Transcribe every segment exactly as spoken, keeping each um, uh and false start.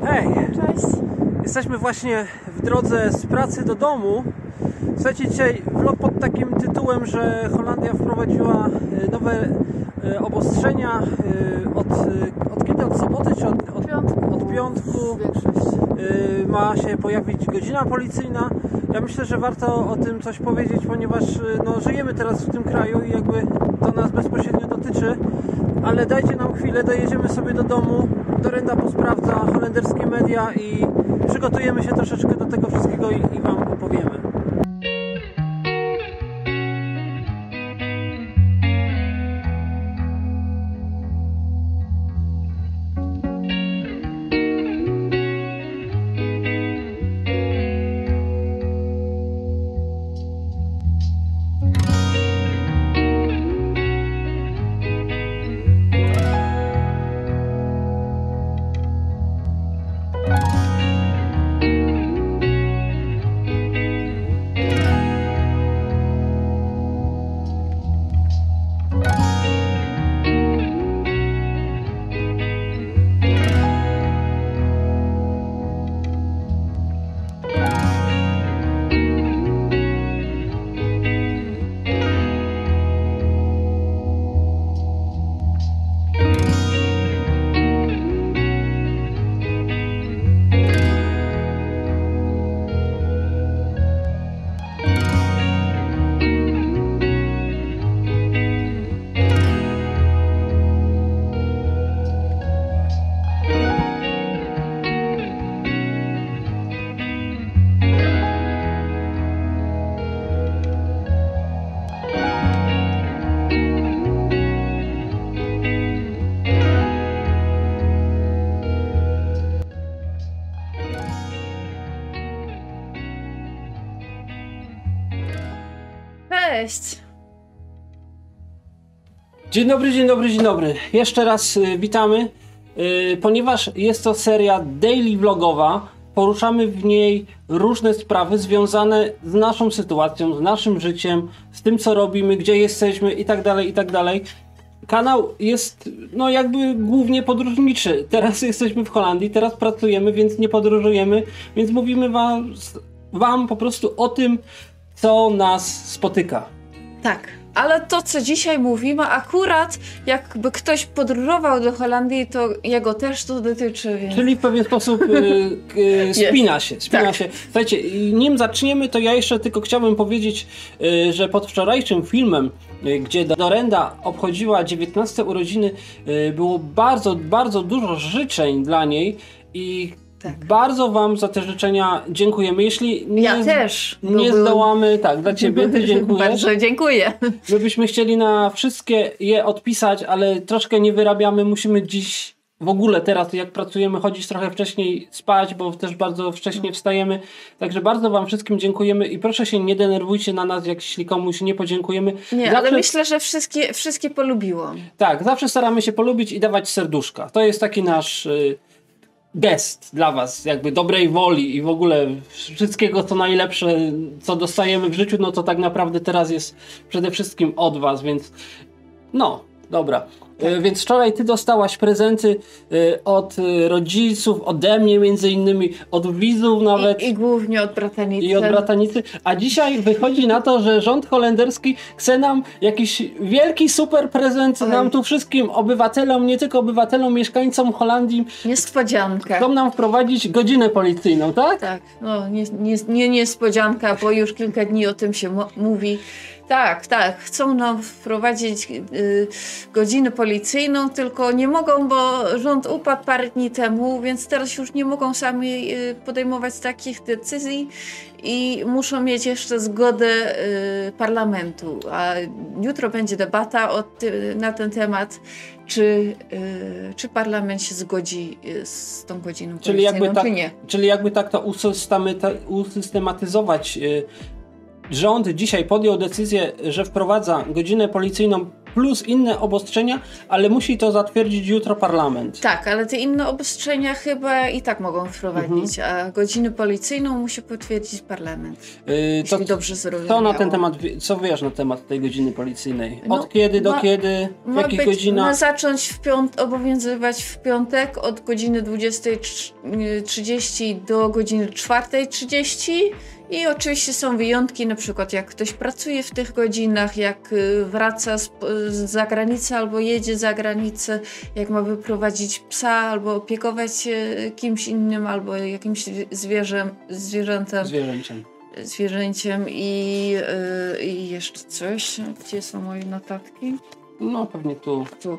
Hej! Cześć! Jesteśmy właśnie w drodze z pracy do domu. Słuchajcie, dzisiaj vlog pod takim tytułem, że Holandia wprowadziła nowe obostrzenia od, od kiedy? Od soboty czy od, od piątku? Od piątku ma się pojawić godzina policyjna. Ja myślę, że warto o tym coś powiedzieć, ponieważ no, żyjemy teraz w tym kraju i jakby to nas bezpośrednio dotyczy. Ale dajcie nam chwilę, dojedziemy sobie do domu, Dorenda posprawdza holenderskie media i przygotujemy się troszeczkę do tego wszystkiego i, i Wam opowiemy. Cześć! Dzień dobry, dzień dobry, dzień dobry. Jeszcze raz y, witamy, y, ponieważ jest to seria daily vlogowa. Poruszamy w niej różne sprawy związane z naszą sytuacją, z naszym życiem, z tym co robimy, gdzie jesteśmy i tak dalej, i tak dalej. Kanał jest no jakby głównie podróżniczy. Teraz jesteśmy w Holandii, teraz pracujemy, więc nie podróżujemy, więc mówimy wam, wam po prostu o tym, co nas spotyka. Tak, ale to co dzisiaj mówimy, akurat jakby ktoś podróżował do Holandii, to jego też to dotyczy. Więc... Czyli w pewien sposób y, y, spina się, spina tak. się. Słuchajcie, nim zaczniemy, to ja jeszcze tylko chciałbym powiedzieć, y, że pod wczorajszym filmem, y, gdzie Dorenda obchodziła dziewiętnaste urodziny, y, było bardzo, bardzo dużo życzeń dla niej i tak. Bardzo wam za te życzenia dziękujemy. Jeśli nie, ja też. nie był... zdołamy, tak, dla ciebie ty dziękuję. Bardzo dziękuję. My byśmy chcieli na wszystkie je odpisać, ale troszkę nie wyrabiamy. Musimy dziś w ogóle teraz, jak pracujemy, chodzić trochę wcześniej spać, bo też bardzo wcześnie wstajemy. Także bardzo wam wszystkim dziękujemy i proszę się nie denerwujcie na nas, jak jeśli komuś nie podziękujemy. Nie, zawsze... ale myślę, że wszystkie, wszystkie polubiło. Tak, zawsze staramy się polubić i dawać serduszka. To jest taki nasz... Y gest dla was, jakby dobrej woli i w ogóle wszystkiego co najlepsze, co dostajemy w życiu, no to tak naprawdę teraz jest przede wszystkim od was, więc no, dobra. Tak. Więc wczoraj ty dostałaś prezenty od rodziców, ode mnie między innymi, od widzów nawet. I, i głównie od bratanicy. I od bratanicy. A dzisiaj wychodzi na to, że rząd holenderski chce nam jakiś wielki super prezent, Oj. nam tu wszystkim obywatelom, nie tylko obywatelom, mieszkańcom Holandii. Niespodzianka. Chcą nam wprowadzić godzinę policyjną, tak? Tak, no nie, nie, nie niespodzianka, bo już kilka dni o tym się mówi. Tak, tak. Chcą nam wprowadzić y, godzinę policyjną, tylko nie mogą, bo rząd upadł parę dni temu, więc teraz już nie mogą sami y, podejmować takich decyzji i muszą mieć jeszcze zgodę y, parlamentu. A jutro będzie debata o ty, na ten temat, czy, y, czy parlament się zgodzi y, z tą godziną czyli policyjną, jakby tak, czy nie. Czyli jakby tak to usystematyzować, y, rząd dzisiaj podjął decyzję, że wprowadza godzinę policyjną plus inne obostrzenia, ale musi to zatwierdzić jutro parlament. Tak, ale te inne obostrzenia chyba i tak mogą wprowadzić, mhm. a godzinę policyjną musi potwierdzić parlament. Yy, jeśli to, dobrze zrozumiałam. Co na ten temat, co wiesz na temat tej godziny policyjnej? Od no, kiedy do ma, kiedy? W jakich być, godzinach? Ma zacząć w piąt, obowiązywać w piątek od godziny dwudziestej trzydzieści do godziny czwartej trzydzieści. I oczywiście są wyjątki, na przykład jak ktoś pracuje w tych godzinach, jak wraca z, z zagranicy albo jedzie za granicę, jak ma wyprowadzić psa albo opiekować się kimś innym albo jakimś zwierzę, zwierzętem. Zwierzęciem. Zwierzęciem i, yy, i jeszcze coś. Gdzie są moje notatki? No pewnie tu. Tu.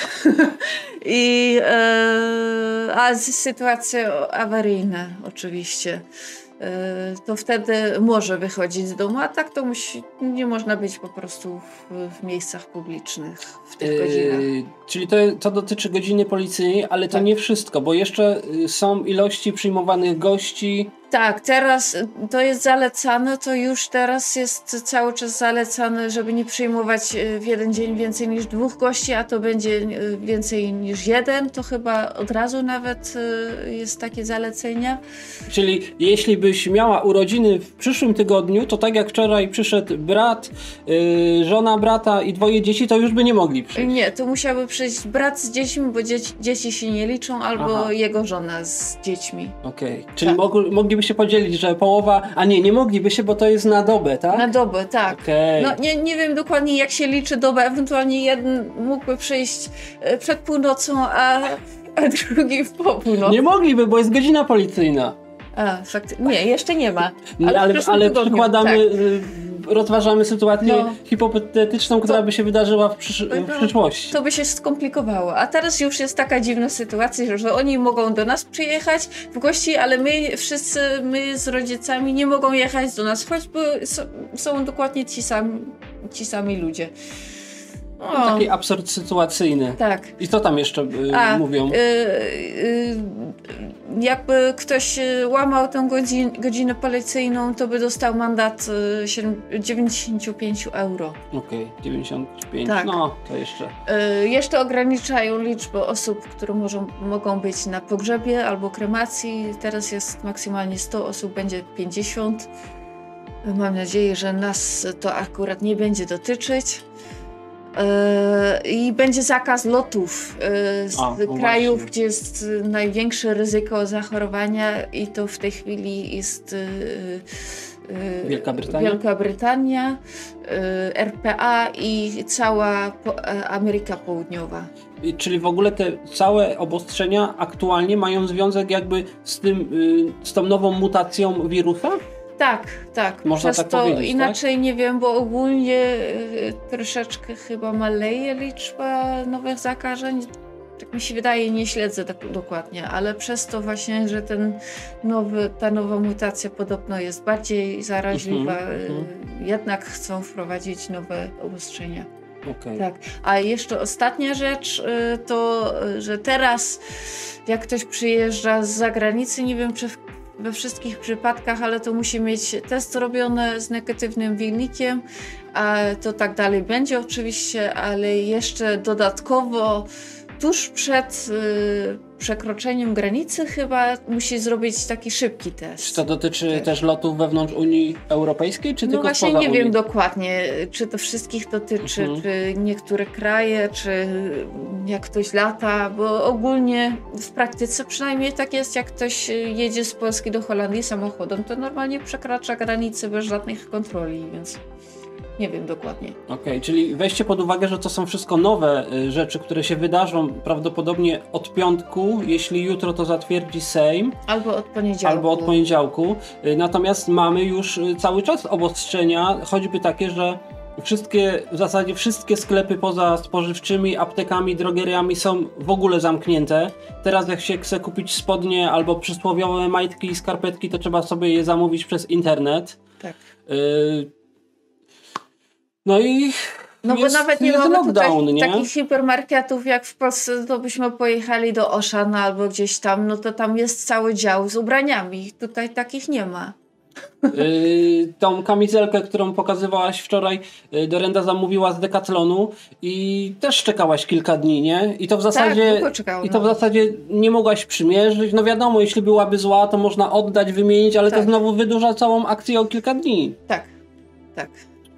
I, yy, a sytuacje awaryjne oczywiście. To wtedy może wychodzić z domu, a tak to musi, nie można być po prostu w, w miejscach publicznych w tych yy, godzinach. Czyli to, to dotyczy godziny policyjnej, ale to tak. nie wszystko, bo jeszcze są ilości przyjmowanych gości. Tak, teraz to jest zalecane, to już teraz jest cały czas zalecane, żeby nie przyjmować w jeden dzień więcej niż dwóch gości, a to będzie więcej niż jeden, to chyba od razu nawet jest takie zalecenia. Czyli jeśli byś miała urodziny w przyszłym tygodniu, to tak jak wczoraj przyszedł brat, yy, żona brata i dwoje dzieci, to już by nie mogli przyjść. Nie, to musiałby przyjść brat z dziećmi, bo dzieci, dzieci się nie liczą, albo Aha. jego żona z dziećmi. Okej, okay. Czyli tak. mog- mogliby się podzielić, że połowa, a nie, nie mogliby się, bo to jest na dobę, tak? Na dobę, tak. Okay. No nie, nie wiem dokładnie jak się liczy dobę, ewentualnie jeden mógłby przyjść przed północą, a, a drugi w po północy. Nie mogliby, bo jest godzina policyjna. A, fakt... Nie, jeszcze nie ma. Ale, ale, ale przykładamy, tak. rozważamy sytuację no, hipotetyczną, która to, by się wydarzyła w, przysz- w no, przyszłości. To by się skomplikowało. A teraz już jest taka dziwna sytuacja, że oni mogą do nas przyjechać w gości, ale my wszyscy, my z rodzicami nie mogą jechać do nas, choćby są, są dokładnie ci sami, ci sami ludzie. O. Taki absurd sytuacyjny. Tak. I co tam jeszcze y, A, mówią? Y, y, jakby ktoś łamał tę godzin, godzinę policyjną, to by dostał mandat y, dziewięćdziesiąt pięć euro. Okej, okay, dziewięćdziesiąt pięć. Tak. No, to jeszcze. Y, jeszcze ograniczają liczbę osób, które możą, mogą być na pogrzebie albo kremacji. Teraz jest maksymalnie sto osób, będzie pięćdziesiąt. Mam nadzieję, że nas to akurat nie będzie dotyczyć. Yy, I będzie zakaz lotów yy, z A, no krajów, właśnie. Gdzie jest yy, największe ryzyko zachorowania i to w tej chwili jest yy, yy, Wielka Brytania, Wielka Brytania yy, R P A i cała po, yy, Ameryka Południowa. I, czyli w ogóle te całe obostrzenia aktualnie mają związek jakby z tym, yy, z tą nową mutacją wirusa? Tak, tak. Można Przez tak to powiedzieć, inaczej tak? nie wiem, bo ogólnie y, troszeczkę chyba maleje liczba nowych zakażeń. Tak mi się wydaje, nie śledzę tak dokładnie, ale przez to właśnie, że ten nowy, ta nowa mutacja podobno jest bardziej zaraźliwa, mm-hmm. y, jednak chcą wprowadzić nowe obostrzenia. Okay. Tak. A jeszcze ostatnia rzecz y, to, że teraz jak ktoś przyjeżdża z zagranicy, nie wiem czy w we wszystkich przypadkach, ale to musi mieć test robiony z negatywnym wynikiem, a to tak dalej będzie oczywiście, ale jeszcze dodatkowo tuż przed y, przekroczeniem granicy chyba musi zrobić taki szybki test. Czy to dotyczy tak. też lotów wewnątrz Unii Europejskiej, czy no tylko właśnie spoza nie Unii? wiem dokładnie, czy to wszystkich dotyczy, mhm. czy niektóre kraje, czy jak ktoś lata, bo ogólnie w praktyce przynajmniej tak jest, jak ktoś jedzie z Polski do Holandii samochodem, to normalnie przekracza granicę bez żadnych kontroli, więc nie wiem dokładnie. Okej, okay, czyli weźcie pod uwagę, że to są wszystko nowe y, rzeczy, które się wydarzą prawdopodobnie od piątku, jeśli jutro to zatwierdzi Sejm. Albo od poniedziałku. Albo od poniedziałku. Y, natomiast mamy już y, cały czas obostrzenia, choćby takie, że wszystkie, w zasadzie wszystkie sklepy poza spożywczymi, aptekami, drogeriami są w ogóle zamknięte. Teraz jak się chce kupić spodnie albo przysłowiowe majtki i skarpetki, to trzeba sobie je zamówić przez internet. Tak. Y, No i No jest, bo nawet nie jest mamy lockdown, tutaj nie? takich hipermarketów jak w Polsce, to byśmy pojechali do Auchan albo gdzieś tam, no to tam jest cały dział z ubraniami. Tutaj takich nie ma. Yy, tą kamizelkę, którą pokazywałaś wczoraj, yy, Dorenda zamówiła z Decathlonu i też czekałaś kilka dni, nie? I to w zasadzie, tak, czekałam, i to w no. zasadzie nie mogłaś przymierzyć. No wiadomo, jeśli byłaby zła, to można oddać, wymienić, ale Tak. to znowu wydłuża całą akcję o kilka dni. Tak, tak.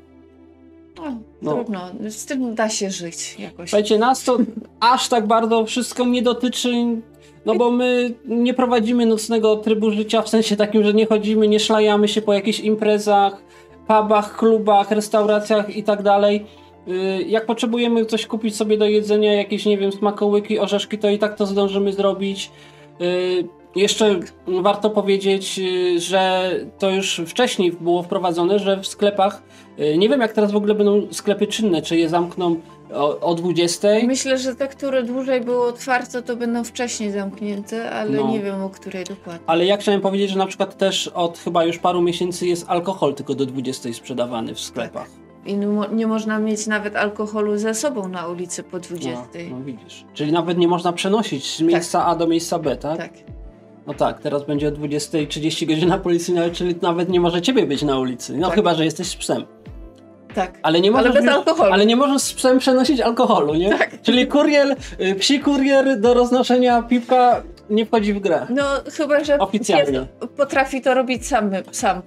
No, No. trudno, z tym da się żyć jakoś. Słuchajcie, nas to aż tak bardzo wszystko nie dotyczy, no bo my nie prowadzimy nocnego trybu życia, w sensie takim, że nie chodzimy, nie szlajamy się po jakichś imprezach, pubach, klubach, restauracjach i tak dalej. Jak potrzebujemy coś kupić sobie do jedzenia, jakieś, nie wiem, smakołyki, orzeszki, to i tak to zdążymy zrobić. Jeszcze warto powiedzieć, że to już wcześniej było wprowadzone, że w sklepach, nie wiem jak teraz w ogóle będą sklepy czynne, czy je zamkną o, o dwudziestej. Myślę, że te, które dłużej były otwarte, to będą wcześniej zamknięte, ale No. nie wiem o której dokładnie. Ale ja chciałem powiedzieć, że na przykład też od chyba już paru miesięcy jest alkohol tylko do dwudziestej sprzedawany w sklepach. I nie, mo- nie można mieć nawet alkoholu ze sobą na ulicy po No, dwudziestej. no widzisz. Czyli nawet nie można przenosić z miejsca A do miejsca B, tak? Tak. No tak, teraz będzie o dwudziestej trzydzieści godzina policyjna, czyli nawet nie może ciebie być na ulicy. No Tak. chyba, że jesteś z psem. Tak. Ale nie możesz, bez alkoholu. Ale nie możesz z psem przenosić alkoholu, nie? Tak. Czyli kurier, y, psi kurier do roznoszenia piwka nie wchodzi w grę. No chyba, że Oficjalnie. pies potrafi to robić sam. sam.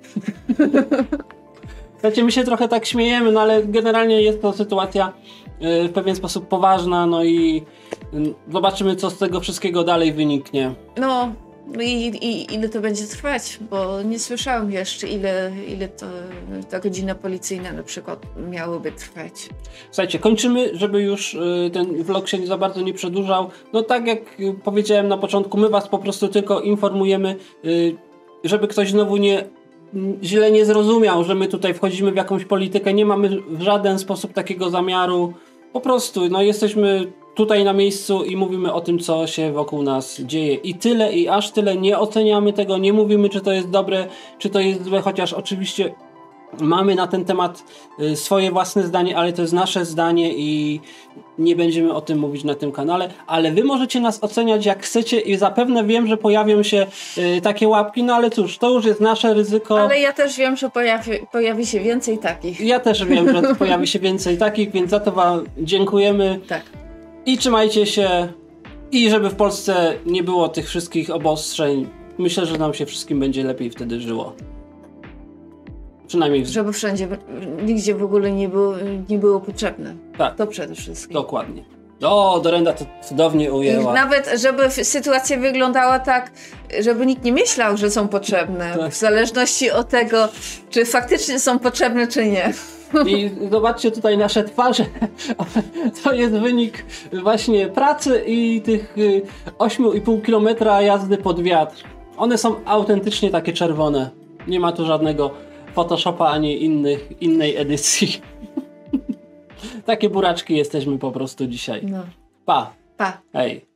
Słuchajcie, my się trochę tak śmiejemy, no ale generalnie jest to sytuacja y, w pewien sposób poważna, no i y, zobaczymy, co z tego wszystkiego dalej wyniknie. No i, i ile to będzie trwać, bo nie słyszałam jeszcze, ile, ile to, ta godzina policyjna na przykład miałoby trwać. Słuchajcie, kończymy, żeby już y, ten vlog się za bardzo nie przedłużał. No tak jak y, powiedziałem na początku, my was po prostu tylko informujemy, y, żeby ktoś znowu nie źle nie zrozumiał, że my tutaj wchodzimy w jakąś politykę. Nie mamy w żaden sposób takiego zamiaru. Po prostu, no jesteśmy tutaj na miejscu i mówimy o tym, co się wokół nas dzieje. I tyle, i aż tyle. Nie oceniamy tego, nie mówimy, czy to jest dobre, czy to jest złe, chociaż oczywiście mamy na ten temat y, swoje własne zdanie, ale to jest nasze zdanie i nie będziemy o tym mówić na tym kanale, ale wy możecie nas oceniać jak chcecie i zapewne wiem, że pojawią się y, takie łapki, no ale cóż, to już jest nasze ryzyko. Ale ja też wiem, że pojawi, pojawi się więcej takich. Ja też wiem, że pojawi się więcej takich, więc za to wam dziękujemy. Tak. I trzymajcie się. I żeby w Polsce nie było tych wszystkich obostrzeń, myślę, że nam się wszystkim będzie lepiej wtedy żyło. Przynajmniej w... Żeby wszędzie, nigdzie w ogóle nie było, nie było potrzebne. Tak, To przede wszystkim. dokładnie. O, Dorenda to cudownie I ujęła. nawet, żeby sytuacja wyglądała tak, żeby nikt nie myślał, że są potrzebne. Tak. W zależności od tego, czy faktycznie są potrzebne, czy nie. I zobaczcie tutaj nasze twarze. To jest wynik właśnie pracy i tych osiem i pół kilometra jazdy pod wiatr. One są autentycznie takie czerwone. Nie ma tu żadnego Photoshopa ani innych, innej edycji. Takie buraczki jesteśmy po prostu dzisiaj. No. Pa. Pa. Hej.